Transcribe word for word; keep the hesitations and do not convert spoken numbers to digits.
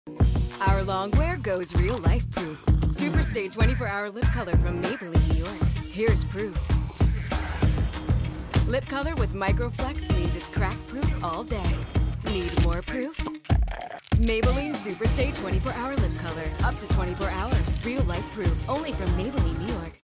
Our longwear goes real life proof. Superstay twenty-four hour lip color from Maybelline, New York. Here's proof. Lip color with Microflex means it's crack proof all day. Need more proof? Maybelline Superstay twenty-four hour lip color. Up to twenty-four hours. Real life proof. Only from Maybelline, New York.